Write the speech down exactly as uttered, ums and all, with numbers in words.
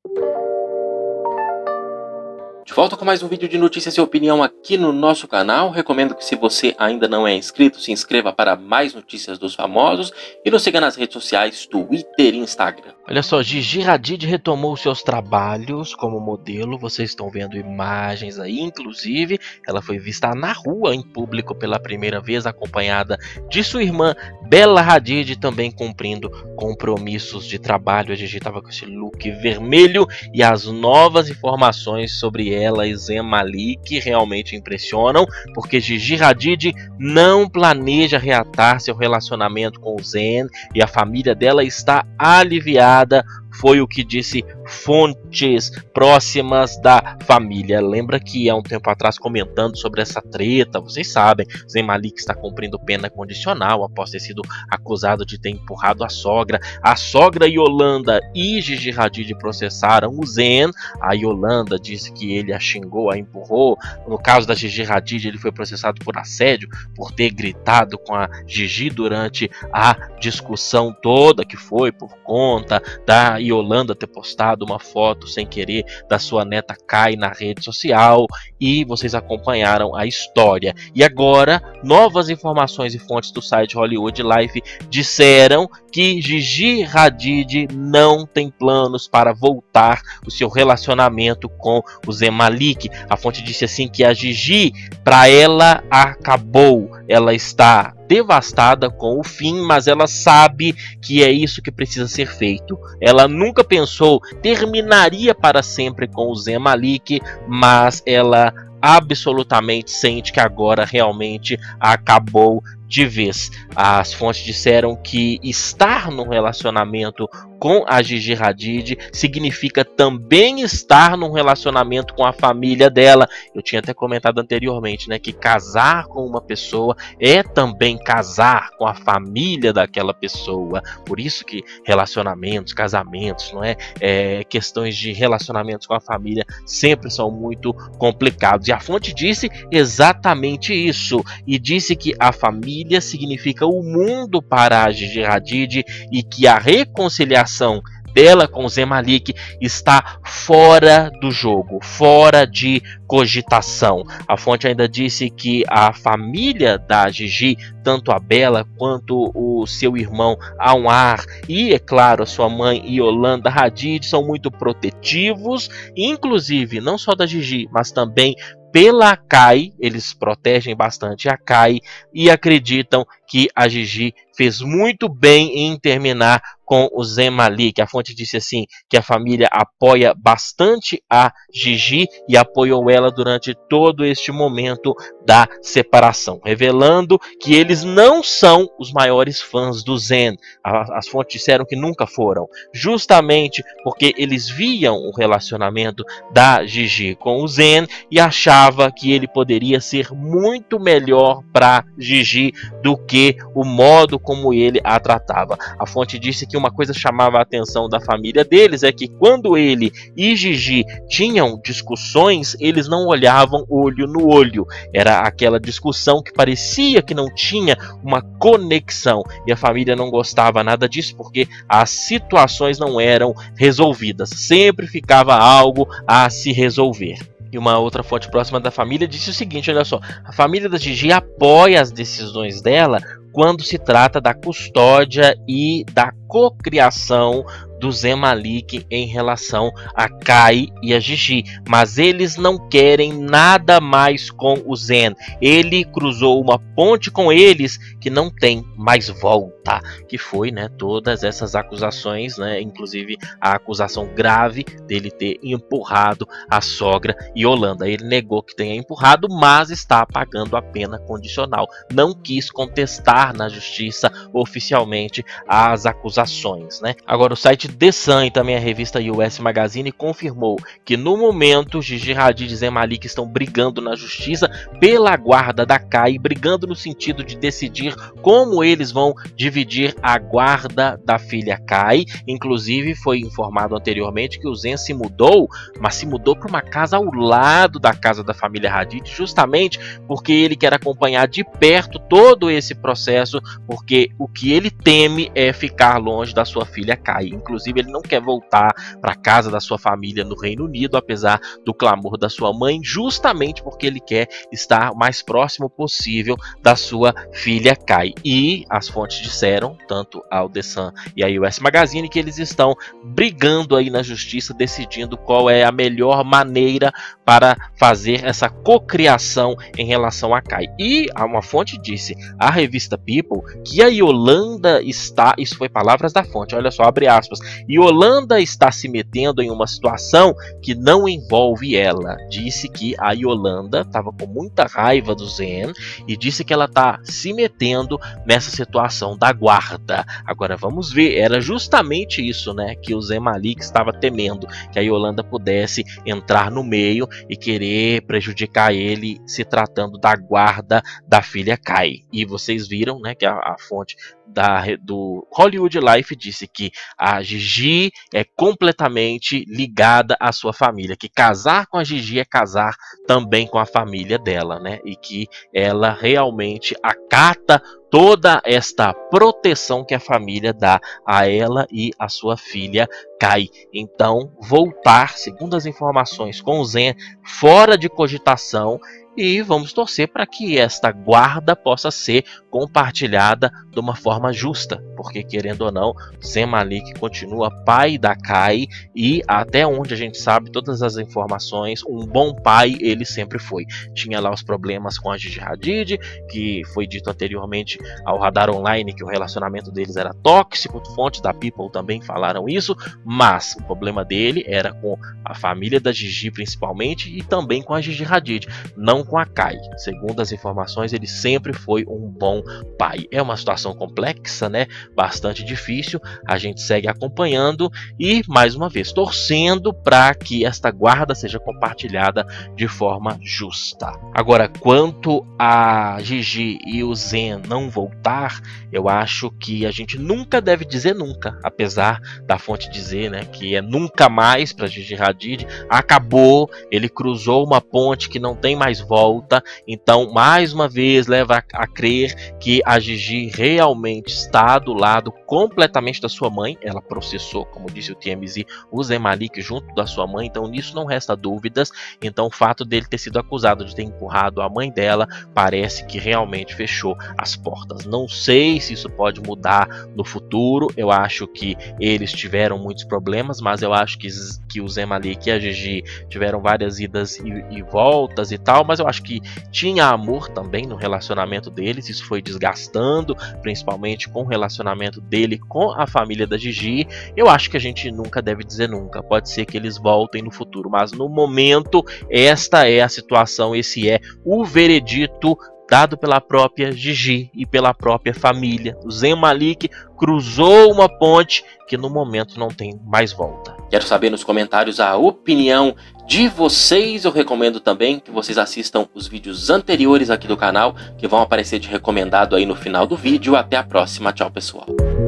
De volta com mais um vídeo de notícias e opinião aqui no nosso canal. Recomendo que, se você ainda não é inscrito, se inscreva para mais notícias dos famosos e nos siga nas redes sociais, Twitter e Instagram. Olha só, Gigi Hadid retomou seus trabalhos como modelo. Vocês estão vendo imagens aí, inclusive ela foi vista na rua em público pela primeira vez, acompanhada de sua irmã Bella Hadid, também cumprindo compromissos de trabalho. A Gigi estava com esse look vermelho e as novas informações sobre ela e Zayn Malik realmente impressionam, porque Gigi Hadid não planeja reatar seu relacionamento com o Zayn e a família dela está aliviada. Foi o que disse fontes próximas da família. Lembra que há um tempo atrás, comentando sobre essa treta, vocês sabem, Zayn Malik está cumprindo pena condicional após ter sido acusado de ter empurrado a sogra. A sogra Yolanda e Gigi Hadid processaram o Zayn. A Yolanda disse que ele a xingou, a empurrou. No caso da Gigi Hadid, ele foi processado por assédio, por ter gritado com a Gigi durante a discussão toda, que foi por conta da Yolanda ter postado uma foto sem querer da sua neta Kai na rede social, e vocês acompanharam a história. E agora, novas informações e fontes do site Hollywood Life disseram que Gigi Hadid não tem planos para voltar o seu relacionamento com o Zayn Malik. A fonte disse assim que a Gigi, para ela, acabou. Ela está devastada com o fim, mas ela sabe que é isso que precisa ser feito. Ela nunca pensou terminaria para sempre com o Zayn Malik, mas ela absolutamente sente que agora realmente acabou de vez. As fontes disseram que estar num relacionamento com a Gigi Hadid significa também estar num relacionamento com a família dela. Eu tinha até comentado anteriormente, né, que casar com uma pessoa é também casar com a família daquela pessoa. Por isso que relacionamentos, casamentos, não é, é questões de relacionamentos com a família sempre são muito complicados. E a fonte disse exatamente isso, e disse que a família significa o mundo para a Gigi Hadid e que a reconciliação dela com o Zayn Malik está fora do jogo, fora de cogitação. A fonte ainda disse que a família da Gigi, tanto a Bella quanto o seu irmão Anwar e, é claro, a sua mãe Yolanda Hadid, são muito protetivos, inclusive não só da Gigi, mas também pela Kai. Eles protegem bastante a Kai e acreditam que a Gigi fez muito bem em terminar com o Zayn Malik. A fonte disse assim que a família apoia bastante a Gigi e apoiou ela durante todo este momento da separação, revelando que eles não são os maiores fãs do Zayn. As fontes disseram que nunca foram, justamente porque eles viam o relacionamento da Gigi com o Zayn e achava que ele poderia ser muito melhor para Gigi do que o modo como ele a tratava. A fonte disse que uma coisa chamava a atenção da família deles é que quando ele e Gigi tinham discussões, eles não olhavam olho no olho. Era aquela discussão que parecia que não tinha uma conexão, e a família não gostava nada disso porque as situações não eram resolvidas, sempre ficava algo a se resolver. E uma outra fonte próxima da família disse o seguinte, olha só, a família da Gigi apoia as decisões dela quando se trata da custódia e da cocriação do Zayn Malik em relação a Kai e a Gigi, mas eles não querem nada mais com o Zayn. Ele cruzou uma ponte com eles que não tem mais volta, que foi, né, todas essas acusações, né, inclusive a acusação grave dele ter empurrado a sogra Yolanda. Ele negou que tenha empurrado, mas está pagando a pena condicional. Não quis contestar na justiça oficialmente as acusações, né? Agora, o site The Sun e também a revista U S Magazine confirmou que no momento Gigi Hadid e Zayn Malik estão brigando na justiça pela guarda da Kai, brigando no sentido de decidir como eles vão dividir a guarda da filha Kai. Inclusive foi informado anteriormente que o Zayn se mudou, mas se mudou para uma casa ao lado da casa da família Hadid, justamente porque ele quer acompanhar de perto todo esse processo processo, porque o que ele teme é ficar longe da sua filha Kai. Inclusive, ele não quer voltar para casa da sua família no Reino Unido, apesar do clamor da sua mãe, justamente porque ele quer estar o mais próximo possível da sua filha Kai. E as fontes disseram, tanto ao The Sun e a U S Magazine, que eles estão brigando aí na justiça, decidindo qual é a melhor maneira para fazer essa cocriação em relação a Kai. E uma fonte disse à revista People que a Yolanda está, isso foi palavras da fonte, olha só, abre aspas, Yolanda está se metendo em uma situação que não envolve ela. Disse que a Yolanda estava com muita raiva do Zen e disse que ela está se metendo nessa situação da guarda. Agora vamos ver, era justamente isso, né, que o Zayn Malik estava temendo, que a Yolanda pudesse entrar no meio e querer prejudicar ele, se tratando da guarda da filha Kai. E vocês viram, né, que a, a fonte da, do Hollywood Life disse que a Gigi é completamente ligada à sua família, que casar com a Gigi é casar também com a família dela, né, e que ela realmente acata toda esta proteção que a família dá a ela e a sua filha Kai. Então, voltar, segundo as informações, com o Zen fora de cogitação, e vamos torcer para que esta guarda possa ser compartilhada de uma forma justa, porque querendo ou não, Zayn Malik continua pai da Kai e até onde a gente sabe, todas as informações, um bom pai ele sempre foi. Tinha lá os problemas com a Gigi Hadid, que foi dito anteriormente ao Radar Online que o relacionamento deles era tóxico, fontes da People também falaram isso, mas o problema dele era com a família da Gigi principalmente e também com a Gigi Hadid, não com a Kai. Segundo as informações, ele sempre foi um bom pai. É uma situação complexa, né? Bastante difícil. A gente segue acompanhando e, mais uma vez, torcendo para que esta guarda seja compartilhada de forma justa. Agora, quanto a Gigi e o Zen não voltar, eu acho que a gente nunca deve dizer nunca, apesar da fonte dizer, né, que é nunca mais para Gigi Hadid. Acabou, ele cruzou uma ponte que não tem mais volta, então mais uma vez leva a, a crer que a Gigi realmente está do lado completamente da sua mãe. Ela processou, como disse o T M Z, o Zayn Malik junto da sua mãe, então nisso não resta dúvidas. Então o fato dele ter sido acusado de ter empurrado a mãe dela parece que realmente fechou as portas. Não sei se isso pode mudar no futuro, eu acho que eles tiveram muitos problemas, mas eu acho que, que o Zayn Malik e a Gigi tiveram várias idas e, e voltas e tal, mas eu acho que tinha amor também no relacionamento deles, isso foi desgastando, principalmente com o relacionamento dele com a família da Gigi. Eu acho que a gente nunca deve dizer nunca, pode ser que eles voltem no futuro, mas no momento esta é a situação, esse é o veredito dado pela própria Gigi e pela própria família. O Zayn Malik cruzou uma ponte que no momento não tem mais volta. Quero saber nos comentários a opinião de vocês. Eu recomendo também que vocês assistam os vídeos anteriores aqui do canal, que vão aparecer de recomendado aí no final do vídeo. Até a próxima, tchau pessoal.